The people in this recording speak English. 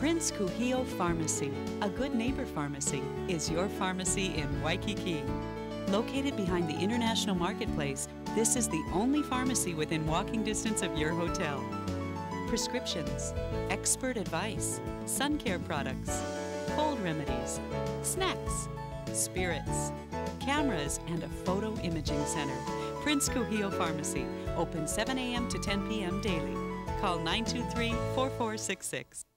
Prince Kuhio Pharmacy, a good neighbor pharmacy, is your pharmacy in Waikiki. Located behind the International Marketplace, this is the only pharmacy within walking distance of your hotel. Prescriptions, expert advice, sun care products, cold remedies, snacks, spirits, cameras, and a photo imaging center. Prince Kuhio Pharmacy, open 7 a.m. to 10 p.m. daily. Call 923-4466.